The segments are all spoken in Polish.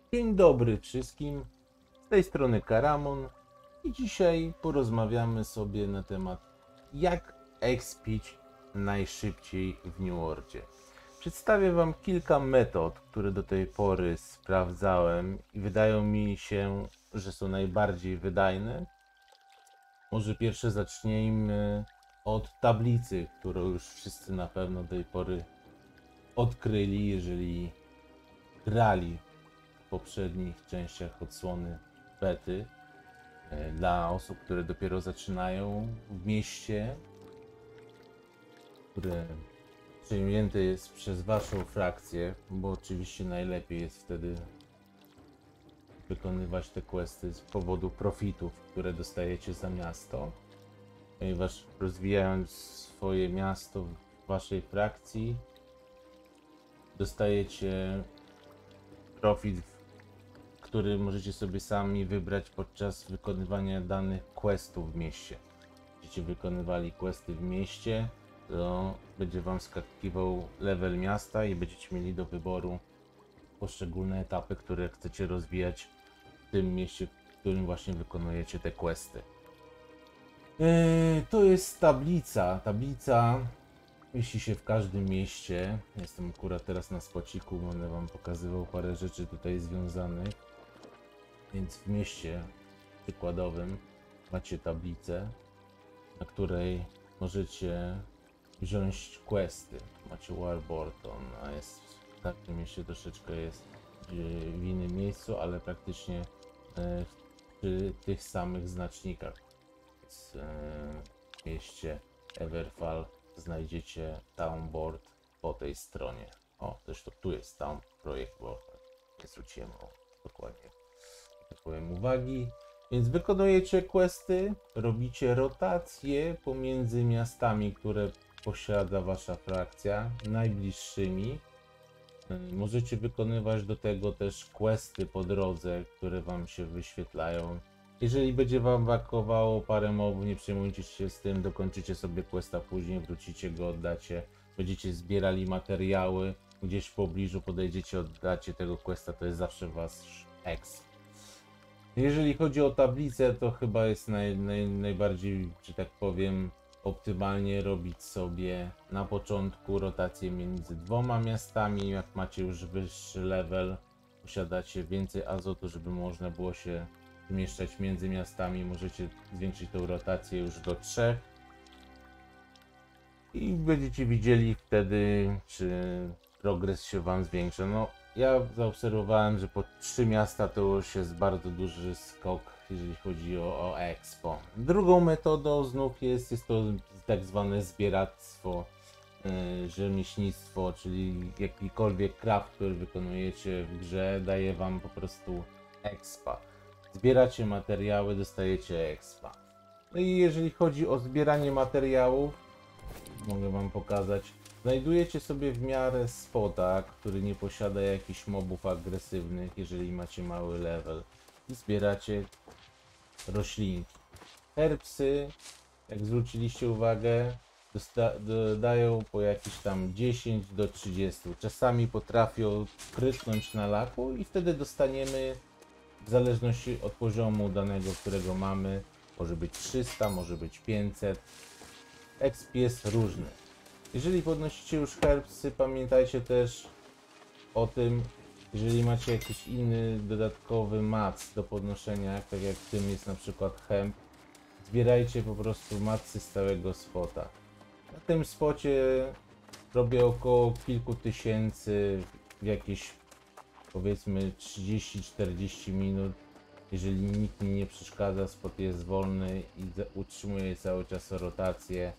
Dzień dobry wszystkim, z tej strony Karamon i dzisiaj porozmawiamy sobie na temat jak expić najszybciej w New Worldzie. Przedstawię Wam kilka metod, które do tej pory sprawdzałem i wydają mi się, że są najbardziej wydajne. Może pierwsze zacznijmy od tablicy, którą już wszyscy na pewno do tej pory odkryli, jeżeli grali w poprzednich częściach odsłony bety. Dla osób, które dopiero zaczynają w mieście, które przejęte jest przez waszą frakcję, bo oczywiście najlepiej jest wtedy wykonywać te questy z powodu profitów, które dostajecie za miasto, ponieważ rozwijając swoje miasto w waszej frakcji dostajecie profit, który możecie sobie sami wybrać podczas wykonywania danych questów w mieście. Będziecie wykonywali questy w mieście, to będzie wam skakiwał level miasta i będziecie mieli do wyboru poszczególne etapy, które chcecie rozwijać w tym mieście, w którym właśnie wykonujecie te questy. To jest tablica. Tablica mieści się w każdym mieście. Jestem akurat teraz na spociku, będę wam pokazywał parę rzeczy tutaj związanych. Więc w mieście przykładowym macie tablicę, na której możecie wziąć questy. Macie Warburton, a jest w każdym mieście troszeczkę jest w innym miejscu, ale praktycznie przy tych samych znacznikach. Więc w mieście Everfall znajdziecie Townboard po tej stronie. O, zresztą tu jest Town Project Board. Nie zwróciłem dokładnie, tak powiem, uwagi. Więc wykonujecie questy, robicie rotacje pomiędzy miastami, które posiada wasza frakcja, najbliższymi. Możecie wykonywać do tego też questy po drodze, które wam się wyświetlają. Jeżeli będzie wam brakowało parę mobów, nie przejmujcie się z tym, dokończycie sobie questa później, wrócicie go, oddacie. Będziecie zbierali materiały, gdzieś w pobliżu podejdziecie, oddacie tego questa, to jest zawsze wasz exp. Jeżeli chodzi o tablicę, to chyba jest najbardziej, że tak powiem, optymalnie robić sobie na początku rotację między dwoma miastami. Jak macie już wyższy level, posiadacie więcej azotu, żeby można było się zmieszczać między miastami, możecie zwiększyć tą rotację już do 3 i będziecie widzieli wtedy, czy progres się wam zwiększa. No, ja zaobserwowałem, że po 3 miasta to już jest bardzo duży skok, jeżeli chodzi o expo. Drugą metodą znów jest to tak zwane zbieractwo, rzemieślnictwo, czyli jakikolwiek craft, który wykonujecie w grze, daje wam po prostu expa. Zbieracie materiały, dostajecie expa. No i jeżeli chodzi o zbieranie materiałów, mogę wam pokazać. Znajdujecie sobie w miarę spota, który nie posiada jakichś mobów agresywnych, jeżeli macie mały level. I zbieracie roślinki. Herbsy, jak zwróciliście uwagę, dodają po jakieś tam 10 do 30. Czasami potrafią krytnąć na laku i wtedy dostaniemy, w zależności od poziomu danego, którego mamy, może być 300, może być 500. Exp jest różny. Jeżeli podnosicie już herbsy, pamiętajcie też o tym, jeżeli macie jakiś inny dodatkowy mac do podnoszenia, tak jak w tym jest na przykład hemp, zbierajcie po prostu macy stałego spota. Na tym spocie robię około kilku tysięcy w jakieś, powiedzmy, 30-40 minut. Jeżeli nikt mi nie przeszkadza, spot jest wolny i utrzymuje cały czas rotację.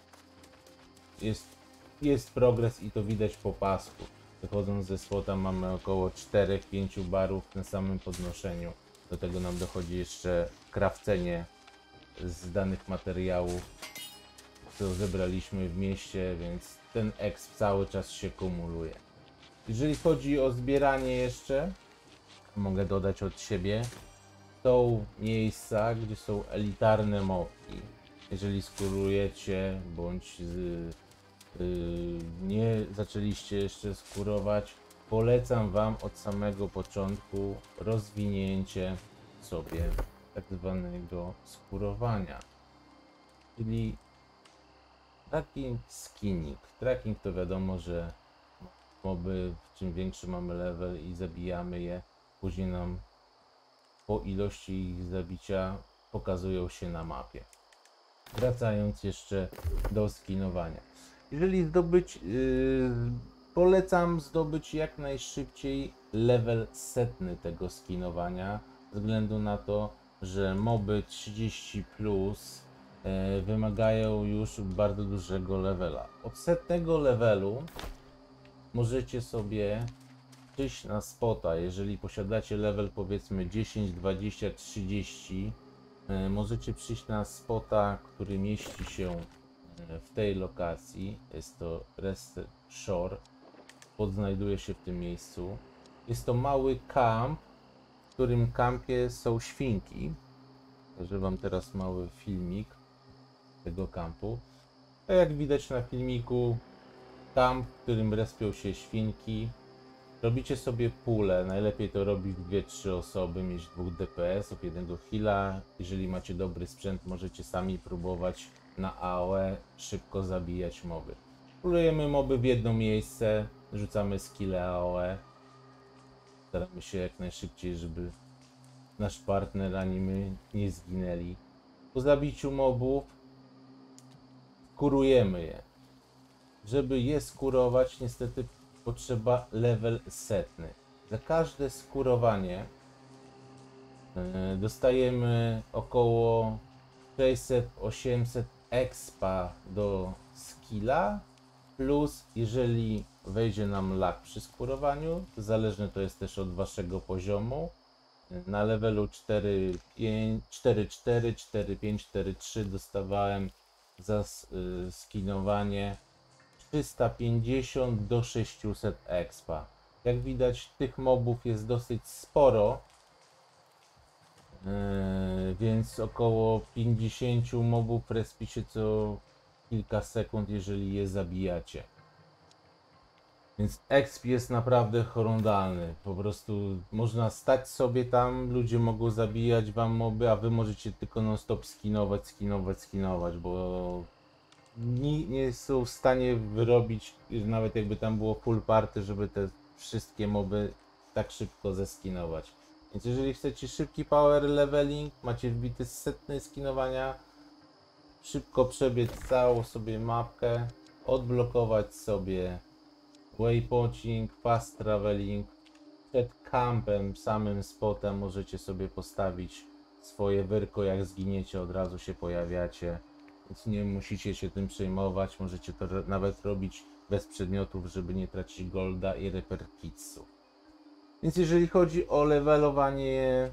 Jest progres i to widać po pasku. Wychodząc ze spota mamy około 4-5 barów na samym podnoszeniu. Do tego nam dochodzi jeszcze krawcenie z danych materiałów, co zebraliśmy w mieście, więc ten exp cały czas się kumuluje. Jeżeli chodzi o zbieranie jeszcze, mogę dodać od siebie, są miejsca, gdzie są elitarne mobki. Jeżeli skurujecie, bądź nie zaczęliście jeszcze skurować, polecam Wam od samego początku rozwinięcie sobie tak zwanego skurowania, czyli tracking skinning. Tracking to wiadomo, że moby, czym większy mamy level i zabijamy je, później nam po ilości ich zabicia pokazują się na mapie. Wracając jeszcze do skinowania. Jeżeli polecam zdobyć jak najszybciej level setny tego skinowania, ze względu na to, że moby 30 plus wymagają już bardzo dużego levela. Od setnego levelu możecie sobie przyjść na spota, jeżeli posiadacie level powiedzmy 10, 20, 30, możecie przyjść na spota, który mieści się w tej lokacji. Jest to Rest Shore. Spot znajduje się w tym miejscu. Jest to mały kamp, w którym kampie są świnki. Pokażę Wam teraz mały filmik tego kampu. Tak jak widać na filmiku, kamp, w którym respią się świnki. Robicie sobie pulę, najlepiej to robić 2-3 osoby, mieć 2 DPS-ów, jednego heala. Jeżeli macie dobry sprzęt, możecie sami próbować na AOE szybko zabijać moby. Pulujemy moby w jedno miejsce, rzucamy skille AOE. Staramy się jak najszybciej, żeby nasz partner ani my nie zginęli. Po zabiciu mobów kurujemy je. Żeby je skurować, niestety potrzeba level setny. Za każde skurowanie dostajemy około 600-800 expa do skilla, plus jeżeli wejdzie nam lag przy skurowaniu, to zależne to jest też od waszego poziomu. Na levelu 4.5, 4.4, 4.5, 4.3 dostawałem za skinowanie 350 do 600 expa. Jak widać, tych mobów jest dosyć sporo, więc około 50 mobów respi się co kilka sekund, jeżeli je zabijacie. Więc exp jest naprawdę horrendalny. Po prostu można stać sobie tam, ludzie mogą zabijać wam moby, a wy możecie tylko non stop skinować, bo nie są w stanie wyrobić, nawet jakby tam było full party, żeby te wszystkie moby tak szybko zeskinować. Więc jeżeli chcecie szybki power leveling, macie wbity setny skinowania, szybko przebiec całą sobie mapkę, odblokować sobie waypointing, fast traveling, przed kampem, samym spotem możecie sobie postawić swoje wyrko, jak zginiecie od razu się pojawiacie. Więc nie musicie się tym przejmować, możecie to nawet robić bez przedmiotów, żeby nie tracić golda i repair kitsów. Więc jeżeli chodzi o levelowanie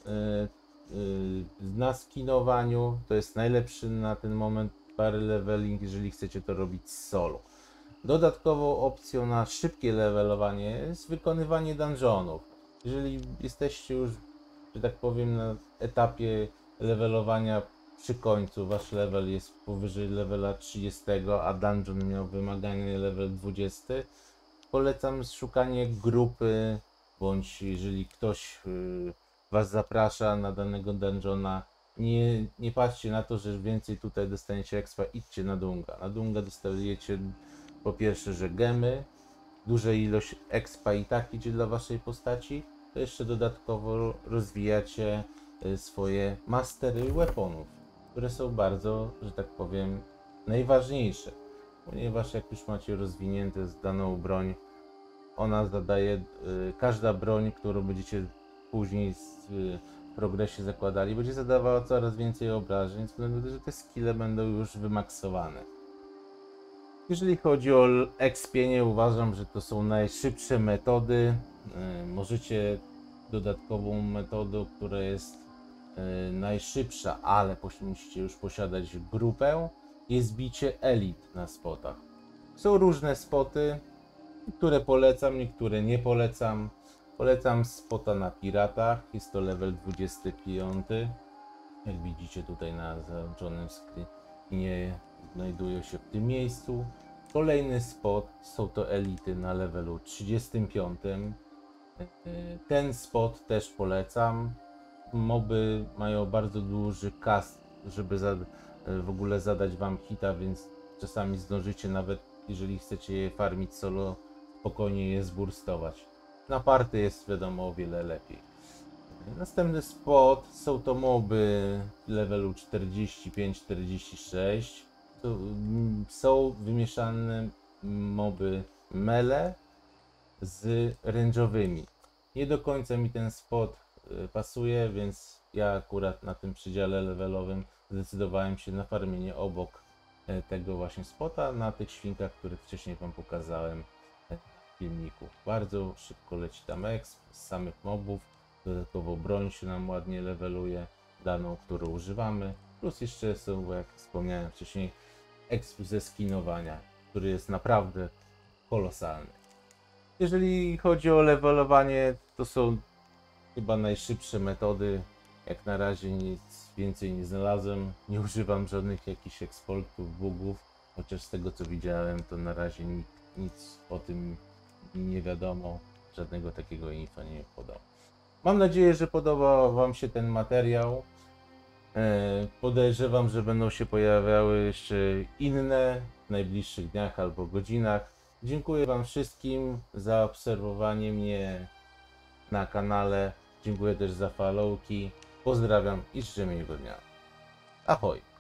na skinowaniu, to jest najlepszy na ten moment parę leveling, jeżeli chcecie to robić solo. Dodatkową opcją na szybkie levelowanie jest wykonywanie dungeonów. Jeżeli jesteście już, że tak powiem, na etapie levelowania przy końcu, wasz level jest powyżej levela 30, a dungeon miał wymaganie level 20, polecam szukanie grupy, bądź jeżeli ktoś was zaprasza na danego dungeona, nie patrzcie na to, że więcej tutaj dostaniecie expa, idźcie na Dunga. Na Dunga dostajecie po pierwsze, że gemy, duża ilość expa i tak idzie dla waszej postaci, to jeszcze dodatkowo rozwijacie swoje mastery weaponów, które są bardzo, że tak powiem, najważniejsze, ponieważ jak już macie rozwinięte daną broń, ona zadaje, każda broń, którą będziecie później w progresie zakładali, będzie zadawała coraz więcej obrażeń, ze względu na to, że te skille będą już wymaksowane. Jeżeli chodzi o expienie, uważam, że to są najszybsze metody. Możecie dodatkową metodą, która jest najszybsza, ale musicie już posiadać grupę, jest bicie elit na spotach. Są różne spoty, które polecam, niektóre nie polecam. Polecam spota na piratach, jest to level 25. Jak widzicie tutaj na załączonym screenie znajdują się w tym miejscu. Kolejny spot, są to elity na levelu 35. Ten spot też polecam. Moby mają bardzo duży cast, żeby w ogóle zadać wam hita, więc czasami zdążycie, nawet jeżeli chcecie je farmić solo, spokojnie je zburstować. Na party jest wiadomo o wiele lepiej. Następny spot, są to moby levelu 45-46. Są wymieszane moby melee z range'owymi. Nie do końca mi ten spot pasuje, więc ja akurat na tym przedziale levelowym zdecydowałem się na farmienie obok tego właśnie spota, na tych świnkach, których wcześniej wam pokazałem w filmiku. Bardzo szybko leci tam exp z samych mobów, dodatkowo broń się nam ładnie leveluje, daną, którą używamy, plus jeszcze są, jak wspomniałem wcześniej, exp ze skinowania, który jest naprawdę kolosalny. Jeżeli chodzi o levelowanie, to są chyba najszybsze metody. Jak na razie nic więcej nie znalazłem. Nie używam żadnych jakichś exploitów, bugów, chociaż z tego co widziałem, to na razie nic o tym nie wiadomo. Żadnego takiego info nie podał. Mam nadzieję, że podoba wam się ten materiał. Podejrzewam, że będą się pojawiały jeszcze inne w najbliższych dniach albo godzinach. Dziękuję wam wszystkim za obserwowanie mnie na kanale. Dziękuję też za followki. Pozdrawiam i życzę miłego dnia. Ahoj!